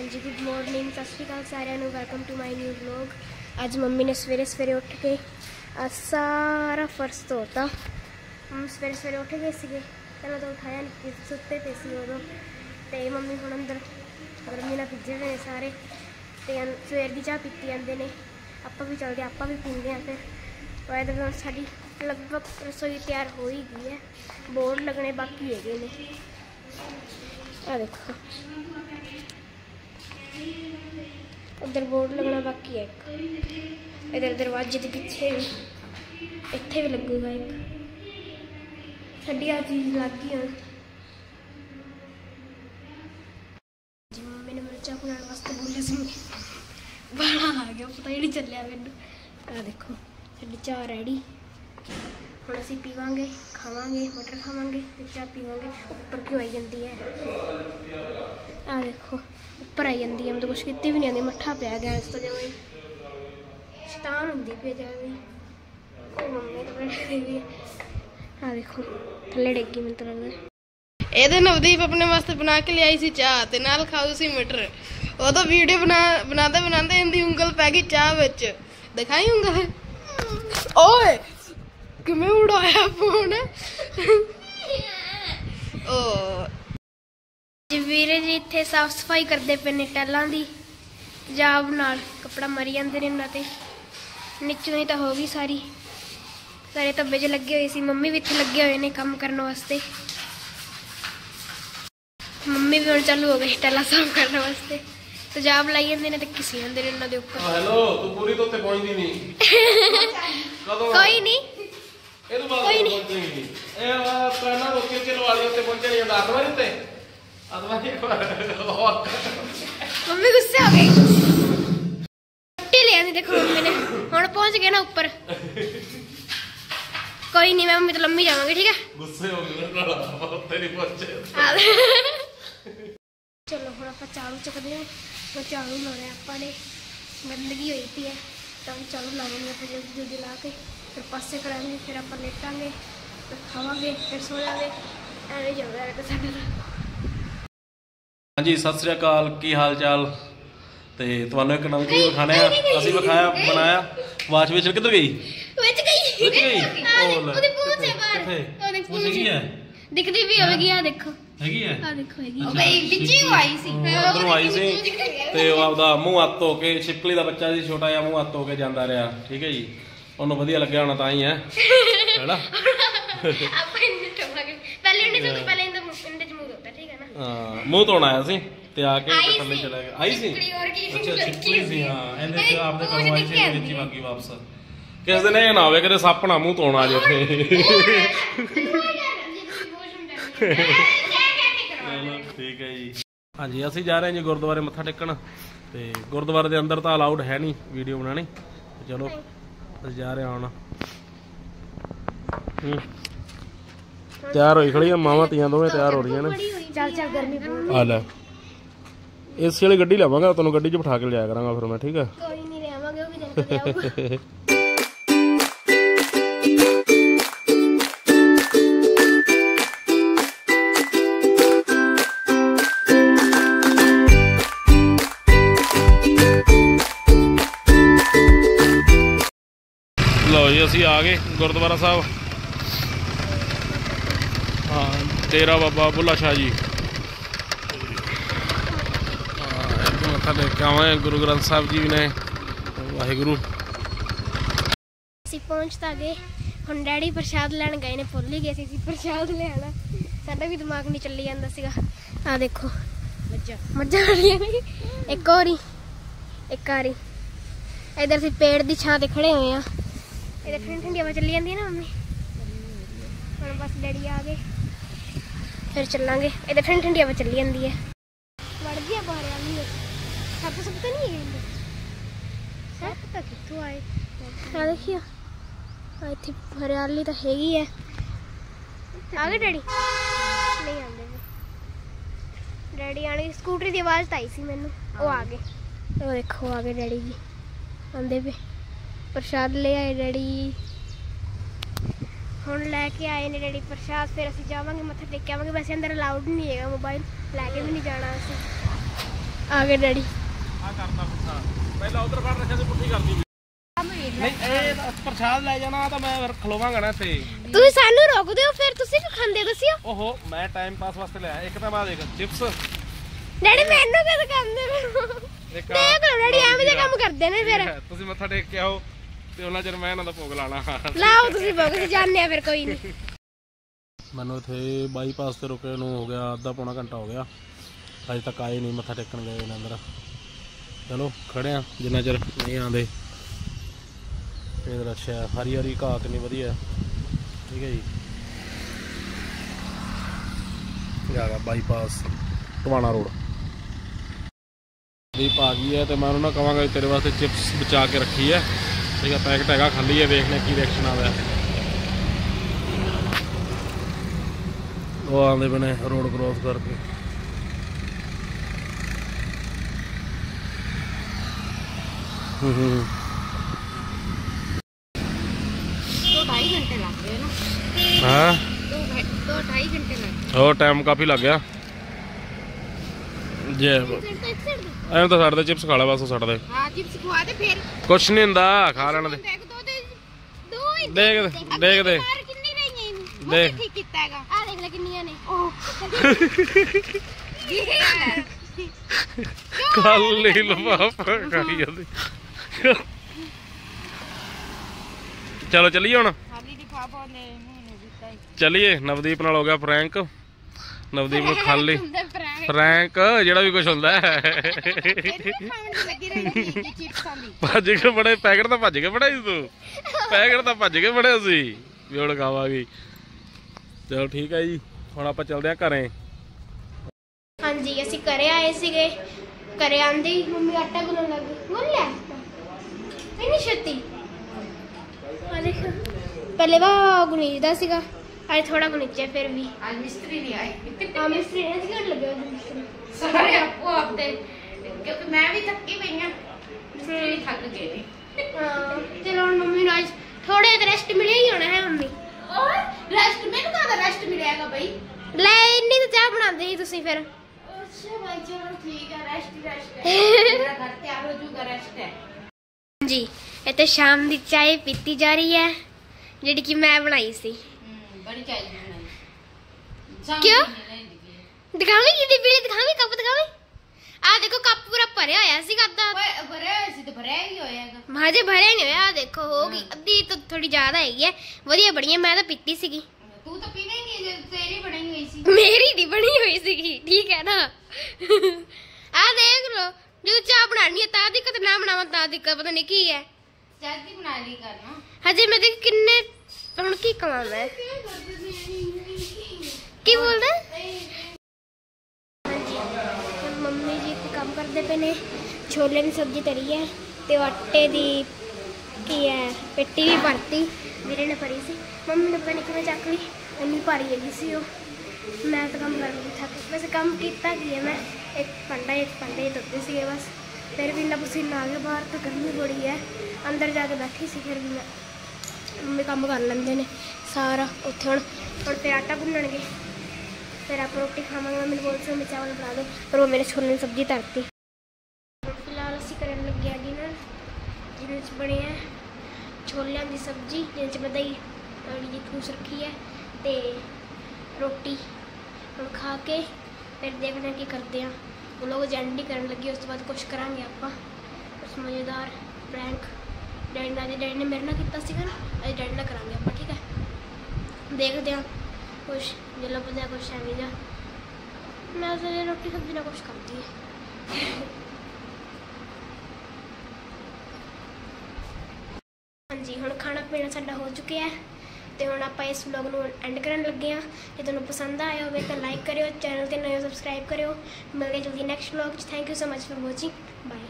जी good morning, सत श्री अकाल सारिਆਂ ਨੂੰ। Welcome to my new vlog. अज मम्मी ने सवेरे सवेरे उठ के सारा फर्श धोता। सवेरे सवेरे उठ गए थे, पहले तो उठाया नहीं, सुते पे सी उदों। तो मम्मी हुण अंदर गर्मी नाल भिजे हुए सारे, तो सवेर की चाह पीती जाते हैं। आप भी चलते, आप भी पीते हैं। फिर वह साड़ी लगभग रसोई तैयार हो ही गई है, बोर्ड लगने बाकी है ने। आ देखो उधर बोर्ड लगना बाकी है, एक इधर दरवाजे के पीछे भी, इत्थे भी लगूगा एक। साडी आ चीज लग गई हुण। मम्मी ने मिर्चा बनाने वास्ते बोले सी, बाला आ गया, पता ही नहीं चलिया मैनू। आ देखो साडी चाह रेडी। हुण असीं पीवांगे, खावांगे, मटर खावांगे, चाह पीवांगे। उपर क्यों आई जाती है? आ देखो उपर आई जाती है, मतलब कुछ की भी नहीं आती। मट्ठा पिया गैस तो जमें शैतान होंगी पे जाए। मम्मी तो बैठी। आ देखो थल्ले डेगी, मैनूं तो लगदा ये नवदीप अपने वास्ते बना के लियाई सी चाह ते नाल खाऊ सी मटर। वो तो वीडियो बनाते बनाते इनकी उंगल पै गई चाह विच। दिखाई उंगल? ओए किवें उड़ाया फोन। ओ वीरे जी इत्थे साफ सफाई करते पे ने टैलों की। जाब नाल कपड़ा मरी जाते हैं ते नीचों ही तो हो गई सारी। सारे धब्बे च लगे हुए सी। मम्मी भी इत्थे लगे हुए ने काम करने वास्ते। मम्मी भी हुण चालू हो गई टैला साफ करने वास्ते। तेजाब लाई जाते हैं तो घिसी जाते हैं इन्होंने उपर। हेलो तू पूरी तो उत्ते पहुंचदी नहीं। कदों? कोई नहीं, ਇਹ ਤੋਂ ਬਾਅਦ ਪਹੁੰਚੇਗੀ ਨਹੀਂ। ਇਹ ਟ੍ਰੇਨਾਂ ਰੋਕੀ ਕੇ ਲਵਾਲੀ ਉੱਤੇ ਪਹੁੰਚੇ ਨਹੀਂ ਜਾਂਦਾ। ਆਤਮਾ ਨਹੀਂ ਉੱਤੇ ਆਤਮਾ मम्मी गुस्से हो गई। छुट्टी ले आनी देखो मम्मी ने। हुण पहुंच गए ना ऊपर। कोई नहीं, मैं मम्मी तो लम्बी जावांगी, ठीक है? गुस्से हो गए उत्ते नहीं पहुंचे। चलो हुण आपां झाड़ू चुकदे हां। हुण झाड़ू लाउणा आपां ने, गंदगी होई पई है तो झाड़ू लावांगे। फिर जल्दी जल्दी ला के फिर पासे करांगे, फिर आपां लेटांगे, फिर खावांगे, फिर सो जावांगे। ਐਵੇਂ ਚੱਲਦਾ ਹੈ ਸਾਡੇ ਦਾ। ਹਾਂਜੀ ਸਤਿ ਸ੍ਰੀ ਅਕਾਲ, ਕੀ ਹਾਲ ਚਾਲ? ਤੇ ਤੁਹਾਨੂੰ ਇੱਕ ਨਵੀਂ ਚੀਜ਼ ਵਿਖਾਣੇ ਆ। ਅਸੀਂ ਵਿਖਾਇਆ ਬਣਾਇਆ। ਵਾਸ਼ ਵਿੱਚ ਕਿੱਧਰ ਗਈ? ਵਿੱਚ ਗਈ। ਉਹਦੀ ਪੂੰਛ ਹੈ ਬਾਹਰ। ਕਿੱਥੇ ਪੂੰਛ ਹੈਗੀ ਹੈ? ਦਿਖਦੀ ਵੀ ਹੋਵੇਗੀ। ਆ ਦੇਖੋ ਹੈਗੀ ਹੈ। ਆ ਦੇਖੋ ਹੈਗੀ। ਉਹ ਬਈ ਵਿੱਚ ਹੀ ਆਈ ਸੀ। ਉਧਰੋਂ ਆਈ ਸੀ ਤੇ ਉਹ ਆਪਦਾ ਮੂੰਹ ਹੱਥ ਧੋ ਕੇ, ਛਿਪਕਲੀ ਦਾ ਬੱਚਾ ਸੀ ਛੋਟਾ ਜਿਹਾ, ਮੂੰਹ ਹੱਥ ਧੋ ਕੇ ਜਾਂਦਾ ਰਿਹਾ। ਠੀਕ ਹੈ ਜੀ, ਉਹਨੂੰ ਵਧੀਆ ਲੱਗਿਆ ਹੋਣਾ ਤਾਂ ਹੀ ਹੈ ਹੈਨਾ। ਆਪਾਂ ਇੰਨੇ ਟੋਵਾਂਗੇ ਪਹਿਲੇ ਇੰਨੇ ਤੋਂ ਪਹਿਲੇ ਇੰਦੇ ਚ ਮੂੰਹ ਧੋਤਾ, ਠੀਕ ਹੈ ਨਾ? ਹਾਂ ਮੂੰਹ ਧੋਣ ਆਇਆ ਸੀ ਤੇ ਆ ਕੇ ਥੱਲੇ ਚਲਾ ਗਿਆ। ਆਈ ਸੀ ਅੱਛਾ ਛਿਪਕਲੀ ਸੀ। ਹਾਂ ਇਹਦੇ ਚ ਆਪਦੇ ਘਰੋਂ ਆਈ ਸੀ, ਵਿੱਚ ਹੀ ਬਾਕੀ ਵਾਪਸ। ਕਿਸ ਦਿਨ ਇਹ ਨਾ ਹੋਵੇ ਕਦੇ ਸੱਪ ਨਾ ਮੂੰਹ ਧੋਣ ਆ ਜੇ ਉੱਥੇ। ਠੀਕ ਹੈ ਜੀ। ਹਾਂਜੀ ਅਸੀਂ ਜਾ ਰਹੇ ਹਾਂ ਜੀ ਗੁਰਦੁਆਰੇ ਮੱਥਾ ਟੇਕਣ। ਤੇ ਗੁਰਦੁਆਰੇ ਦੇ ਅੰਦਰ ਤਾਂ ਅਲਾਉਡ ਹੈ ਨਹੀਂ ਵੀਡੀਓ ਬਣਾਉਣੀ। ਚਲੋ ਅਸੀਂ ਜਾ ਰਹੇ ਹਾਂ ਹੁਣ। ਤਿਆਰ ਹੋਈ ਖੜੀ ਆ ਮਾਵਾਂ ਧੀਆਂ ਦੋਵੇਂ ਤਿਆਰ ਹੋ ਰਹੀਆਂ ਨੇ। ਚੱਲ ਚੱਲ ਗਰਮੀ ਬਹੁਤ ਆ ਲੈ ਏਸੀ ਵਾਲੀ ਗੱਡੀ ਲਵਾਂਗਾ, ਤੁਹਾਨੂੰ ਗੱਡੀ 'ਚ ਬਿਠਾ ਕੇ ਲਿਆਇਆ ਕਰਾਂਗਾ ਫਿਰ ਮੈਂ। ਠੀਕ ਹੈ ਕੋਈ ਨਹੀਂ ਲਿਆਵਾਂਗੇ, ਉਹ ਵੀ ਦਿਨ ਕਦੇ ਆਊਗਾ। ਲਓ ਜੀ ਅਸੀਂ ਆ ਗਏ ਗੁਰਦੁਆਰਾ ਸਾਹਿਬ। ਹਾਂ ਡੇਰਾ ਬਾਬਾ ਬੁੱਲਾ ਸ਼ਾਹ ਜੀ। ਮੱਥਾ ਟੇਕ ਕੇ ਆਵਾਂਗੇ। ਗੁਰੂ ਗ੍ਰੰਥ ਸਾਹਿਬ ਜੀ ਵੀ ਨੇ। ਵਾਹਿਗੁਰੂ। ਅਸੀਂ ਪਹੁੰਚ ਤਾਂ ਗਏ। ਹੁਣ ਡੈਡੀ ਪ੍ਰਸ਼ਾਦ ਲੈਣ ਗਏ ਨੇ, ਭੁੱਲ ਹੀ ਗਏ ਸੀ ਪ੍ਰਸ਼ਾਦ ਲੈਣਾ। ਸਾਡਾ ਵੀ ਦਿਮਾਗ ਨਹੀਂ ਚੱਲੀ ਜਾਂਦਾ ਸੀਗਾ। ਆ ਦੇਖੋ ਮੱਝਾਂ ਖੜੀਆਂ ਨੇ ਇੱਕ ਵਾਰੀ ਇੱਕ ਵਾਰੀ। ਇਧਰ ਅਸੀਂ ਪੇੜ ਦੀ ਛਾਂ ਤੇ ਖੜੇ ਹੋਏ ਆ। ਇਹਦੇ ਠੰਡੀ ਠੰਡੀ ਹਵਾ ਚੱਲੀ ਜਾਂਦੀ ਹੈ ਨਾ ਮੰਮੀ। ਹੁਣ ਬਸ ਡੈਡੀ ਆ ਗਏ ਫਿਰ ਚੱਲਾਂਗੇ। ਇਹਦੇ ਠੰਡੀ ਠੰਡੀ ਹਵਾ ਚੱਲੀ ਜਾਂਦੀ ਹੈ। ਵੜ ਗਿਆ ਬਾਹਰ ਵਾਲੀ ਸੱਪ ਸੁੱਪ ਤਾਂ ਨਹੀਂ ਹੈਗੇ? ਸੱਪ ਤਾਂ ਕਿੱਥੋਂ ਆਏ? ਆ ਦੇਖਿਓ ਇੱਥੇ ਹਰਿਆਲੀ ਤਾਂ ਹੈਗੀ ਹੈ। ਆ ਗਏ ਡੈਡੀ? ਨਹੀਂ ਆਉਂਦੇ ਡੈਡੀ ਆਣੇ। ਸਕੂਟਰੀ ਦੀ ਆਵਾਜ਼ ਤਾਂ ਆਈ ਸੀ ਮੈਨੂੰ, ਉਹ ਆ ਗਏ। ਉਹ ਦੇਖੋ ਆ ਗਏ ਡੈਡੀ ਜੀ ਆਉਂਦੇ ਪਏ। ਪ੍ਰਸ਼ਾਦ ਲੈ ਆਏ ਡੈਡੀ। ਹੁਣ लैके आए ने डैडी प्रसाद, फिर असं जावे मत्था टेक आवेंगे। वैसे अंदर अलाउड नहीं है मोबाइल लैके भी नहीं जाना। ਆ ਗਏ ਡੈਡੀ। ਆ ਕਰਤਾ ਪੁੱਠਾ, ਪਹਿਲਾਂ ਉਧਰ ਕੱਢ ਰੱਖਿਆ ਤੇ ਪੁੱਠੀ ਕਰਦੀ ਨਹੀਂ। ਇਹ ਪ੍ਰਸ਼ਾਦ ਲੈ ਜਾਣਾ ਤਾਂ ਮੈਂ ਫਿਰ ਖਲੋਵਾਂਗਾ ਨਾ ਇੱਥੇ। ਤੁਸੀਂ ਸਾਨੂੰ ਰੋਕਦੇ ਹੋ ਫਿਰ ਤੁਸੀਂ ਵੀ ਖਾਂਦੇ ਦੱਸਿਓ। ਓਹੋ ਮੈਂ ਟਾਈਮ ਪਾਸ ਵਾਸਤੇ ਲਿਆ। ਇੱਕ ਤਾਂ ਮੈਂ ਦੇਖ ਚਿਪਸ। ਡੈਡੀ ਮੈਨੂੰ ਕਦ ਕਰਦੇ ਦੇਖ ਲਓ ਡੈਡੀ ਐਵੇਂ ਦੇ ਕੰਮ ਕਰਦੇ ਨੇ ਫਿਰ। ਤੁਸੀਂ ਮੱਥਾ ਟੇਕ ਕੇ ਆਓ ਤੇ ਉਹਨਾਂ ਚਿਰ ਮੈਂ ਇਹਨਾਂ ਦਾ ਭੋਗ ਲਾਣਾ। ਲਾਓ ਤੁਸੀਂ ਭੋਗ, ਅਸੀਂ ਜਾਂਦੇ ਆ ਫਿਰ ਕੋਈ ਨਹੀਂ। ਮੈਨੂੰ ਇੱਥੇ ਬਾਈਪਾਸ ਤੇ ਰੁਕੇ ਨੂੰ ਹੋ ਗਿਆ ਅੱਧਾ ਪੌਣਾ ਘੰਟਾ ਹੋ ਗਿਆ, ਅਜੇ ਤੱਕ ਆਏ ਨਹੀਂ, ਮੱਥਾ ਟੇਕਣ ਗਏ ਨੇ ਅੰਦਰ। ਚਲੋ ਖੜੇ ਆ ਜਿੰਨਾ ਚਿਰ ਨਹੀਂ ਆਉਂਦੇ। ਇਹ ਅੱਛਾ ਹਰੀ ਹਰੀ ਘਾਹ ਕਿੰਨੀ ਵਧੀਆ, ਠੀਕ ਹੈ ਜੀ। ਇਹ ਆ ਗਿਆ ਬਾਈਪਾਸ ਟਵਾਣਾ ਰੋਡ। ਦੀਪ ਆ ਗਈ ਹੈ ਤੇ ਮੈਂ ਉਹਨਾਂ ਨੂੰ ਕਹਾਂਗਾ ਤੇਰੇ ਵਾਸਤੇ ਚਿਪਸ ਬਚਾ ਕੇ ਰੱਖੀ ਹੈ, ਠੀਕ ਹੈ। ਪੈਕਟ ਹੈਗਾ ਖਾਲੀ ਹੈ, ਵੇਖਦੇ ਕੀ ਰਿਐਕਸ਼ਨ ਆਉਂਦਾ। ਉਹ ਆਉਂਦੇ ਪਏ ਨੇ ਰੋਡ ਕ੍ਰੋਸ ਕਰਕੇ। हाँ 2-2.5 घंटे लग और टाइम काफी लग गया जे ਐਂ ਤਾਂ ਛੱਡ ਦੇ चिप्स खा ला बस छੱਡ ਦੇ। हां चिप्स खवा दे फिर कुछ नहीं ਹੁੰਦਾ खा ਲੈਣ ਦੇ। ਦੇਖ ਦੇਖ ਦੇ ਕਿੰਨੀ ਰਹੀਆਂ ਇਹਨੂੰ ਦੇਖ ਠੀਕ ਕੀਤਾ ਹੈਗਾ। ਆ ਦੇਖ ਲੈ ਕਿੰਨੀਆਂ ਨੇ। ਕੱਲ ਹੀ ਲਫਾਫਾ ਖਾਈ ਜਾਂਦੀ। ਚਲੋ ਚੱਲੀਏ ਹੁਣ। ਚੱਲੀਏ। ਨਵਦੀਪ ਨਾਲ ਹੋ ਗਿਆ ਫਰੈਂਕ। ਨਵਦੀਪ ਨੂੰ ਖਾਲੀ ਫਰੈਂਕ ਜਿਹੜਾ ਵੀ ਕੁਝ ਹੁੰਦਾ ਭੱਜ ਕੇ ਬੜੇ ਪੈਕਟ ਤਾਂ ਭੱਜ ਕੇ ਬੜਾਈ ਤੂੰ। ਪੈਕਟ ਤਾਂ ਭੱਜ ਕੇ ਬੜੇ ਸੀ ਵੀ ਹੁਣ ਖਾਵਾਂਗੇ। ਚਲੋ ਠੀਕ ਹੈ ਜੀ, ਹੁਣ ਆਪਾਂ ਚੱਲਦੇ ਆ ਘਰੇ। ਹਾਂਜੀ ਅਸੀਂ ਘਰੇ ਆਏ ਸੀਗੇ। ਘਰੇ ਆਂਦੇ ਹੀ ਮੰਮੀ ਆਟਾ ਗੁੰਨਣ ਲੱਗ ਗਈ। ਗੁੰਨ ਲਿਆ ਇੰਨੀ ਛੇਤੀ। ਆ ਦੇਖ ਪਹਿਲੇ ਵਾ ਗੁਨੀਦਾ ਸੀਗਾ, ਅੱਜ ਥੋੜਾ ਗੁਨੀਚਿਆ ਫਿਰ ਵੀ। आज मिस्त्री नहीं आए। ਆ ਮਿਸਤਰੀ ਨੇ ਕਿਹੜਾ ਲੱਗਿਆ ਮਿਸਤਰੀ सारे आपको आपते क्योंकि मैं भी थकी पई हां, मिस्त्री भी थक गए ने। ਹਾਂ ਚਲੋ ਹੁਣ ਮੰਮੀ ਨੂੰ ਅੱਜ ਥੋੜਾ ਜਿਹਾ ਰੈਸਟ ਮਿਲਿਆ ਹੀ ਹੋਣਾ ਹੈ ਮੰਮੀ। और रेस्ट मैंने कहा रेस्ट मिलेगा भाई। ਲੈ ਇੰਨੀ ਤਾਂ ਚਾਹ ਬਣਾਉਂਦੇ ਸੀ ਤੁਸੀਂ ਫਿਰ। अच्छा भाई चलो ठीक है, रेस्ट है। मेरा घर तैयार हो जाऊगा, रेस्ट है। ਜੀ ਇੱਥੇ ਸ਼ਾਮ ਦੀ ਚਾय ਪੀਤੀ ਜਾ ਰਹੀ ਹੈ ਜਿਹੜੀ ਕਿ ਮੈਂ ਬਣਾਈ ਸੀ। बड़ी चाहिए क्यों? दिखावी ये पीली दिखावी कप दिखावी। आ देखो कप पूरा भरिया होया सी ਅੱਧਾ। ओए भरे सी तो भरे ही होएगा। ਮਾਜੇ ਭਰੇ ਨਹੀਂ ਹੋਇਆ। ਆ ਦੇਖੋ ਹੋ ਗਈ ਅੱਧੀ ਤਾਂ ਥੋੜੀ ਜ਼ਿਆਦਾ ਹੈਗੀ ਹੈ। ਵਧੀਆ ਬਣੀ ਹੈ, ਮੈਂ ਤਾਂ ਪੀਤੀ ਸੀਗੀ। तू तो पीना ही नहीं, तेरी बनी हुई सी। ਮੇਰੀ ਨਹੀਂ ਬਣੀ ਹੋਈ ਸੀਗੀ, ਠੀਕ ਹੈ ਨਾ। ਆ ਦੇਖ ਲੋ ਜਦੋਂ ਚਾਹ ਬਣਾਣੀ ਹੈ ਤਾਂ ਦਿੱਕਤ, ਨਾ ਬਣਾਵਾਂ ਤਾਂ ਦਿੱਕਤ, ਪਤਾ ਨਹੀਂ ਕੀ ਹੈ। जल्दी बना ली करना। ਹਜੇ ਮੈਂ ਦੇਖ ਕਿੰਨੇ ਹੁਣ ਕੀ ਕਵਾਂ ਮੈਂ। ਕੀ ਬੋਲਦਾ? ਹਾਂਜੀ ਮੰਮੀ ਜੀ ਤੇ ਕੰਮ ਕਰਦੇ ਪਏ ਨੇ। ਛੋਲੇ ਦੀ ਸਬਜ਼ੀ ਤਰੀ ਹੈ ਤੇ ਆਟੇ ਦੀ ਕੀ ਹੈ ਪੇਟੀ ਵੀ ਭਰਤੀ। ਵੀਰੇ ਨੇ ਭਰੀ ਸੀ, ਮੰਮੀ ਨੇ ਪਤਾ ਨਹੀਂ ਕਿਵੇਂ ਚੱਕ ਲਈ, ਇੰਨੀ ਭਾਰੀ ਹੈਗੀ ਸੀ ਉਹ। ਮੈਂ ਤਾਂ ਕੰਮ ਕਰ ਲਈ ਥੱਕ। ਵੈਸੇ ਕੰਮ ਕੀਤਾ ਕੀ ਹੈ, ਮੈਂ ਇੱਕ ਭਾਂਡੇ ਧੋਤੇ ਸੀਗੇ ਬਸ। ਫਿਰ ਵੀ ਇੰਨਾ ਪਸੀਨਾ ਆ ਗਿਆ ਬਾਹਰ, ਤਾਂ ਗਰਮੀ ਬੜੀ ਹੈ। ਅੰਦਰ ਜਾ ਕੇ ਬੈਠੀ ਸੀ, ਫਿਰ ਵੀ ਮੈਂ ਮੰਮੀ ਕੰਮ ਕਰ ਲੈਂਦੇ ਨੇ ਸਾਰਾ ਉੱਥੇ। ਹੁਣ ਫਿਰ ਆਟਾ ਗੁੰਨਣਗੇ, ਫਿਰ ਆਪਾਂ ਰੋਟੀ ਖਾਵਾਂਗੇ। ਮੰਮੀ ਨੇ ਬੋਲ ਸੀ ਚਾਵਲ ਬਣਾ ਦਿਓ, ਪਰ ਉਹ ਮੇਰੇ ਛੋਲੇ ਦੀ ਸਬਜ਼ੀ ਧਰਤੀ। ਫਿਲਹਾਲ ਅਸੀਂ ਕਰਨ ਲੱਗੇ ਆ ਡਿਨਰ, ਜਿਹਦੇ ਵਿੱਚ ਬਣੇ ਹੈ ਛੋਲਿਆਂ ਦੀ ਸਬਜ਼ੀ, ਜਿਹਦੇ 'ਚ ਵਧਾਈ ਜੀ ਠੂਸ ਰੱਖੀ ਹੈ, ਤੇ ਰੋਟੀ। ਹੁਣ ਖਾ ਕੇ ਫਿਰ ਦੇਖਦੇ ਹਾਂ ਕੀ ਕਰਦੇ ਹਾਂ। ਉਹ ਲੋਕ ਜੈਂਡੀ ਕਰਨ ਲੱਗੇ, ਉਸ ਤੋਂ ਬਾਅਦ ਕੁਛ ਕਰਾਂਗੇ ਆਪਾਂ ਕੁਛ ਮਜ਼ੇਦਾਰ ਪ੍ਰੈਂਕ। ਡੈਡੀ ਨੇ ਮੇਰੇ ਨਾਲ ਕੀਤਾ ਸੀਗਾ ਨਾ, ਅੱਜ ਡੈਡੀ ਨਾਲ ਕਰਾਂਗੇ ਆਪਾਂ, ਠੀਕ ਹੈ। ਦੇਖਦੇ ਹਾਂ ਕੁਛ ਜੇ ਲੱਭਦਾ ਕੁਛ ਐਵੇਂ ਦਾ। ਮੈਂ ਤਾਂ ਰੋਟੀ ਸਬਜ਼ੀ ਨਾਲ ਕੁਛ ਕਰਦੀ ਹੈ। ਹਾਂਜੀ ਹੁਣ ਖਾਣਾ ਪੀਣਾ ਸਾਡਾ ਹੋ ਚੁੱਕਿਆ ਹੈ ਤੇ ਹੁਣ ਆਪਾਂ ਇਸ ਵਲੌਗ ਨੂੰ ਐਂਡ ਕਰਨ ਲੱਗੇ ਹਾਂ। ਜੇ ਤੁਹਾਨੂੰ ਪਸੰਦ ਆਇਆ ਹੋਵੇ ਤਾਂ ਲਾਈਕ ਕਰਿਓ, ਚੈਨਲ ਤੇ ਨਵੇਂ ਸਬਸਕ੍ਰਾਈਬ ਕਰਿਓ। ਮਿਲਦੇ ਜਲਦੀ ਨੈਕਸਟ ਵਲੌਗ 'ਚ। Thank you so much for watching, bye.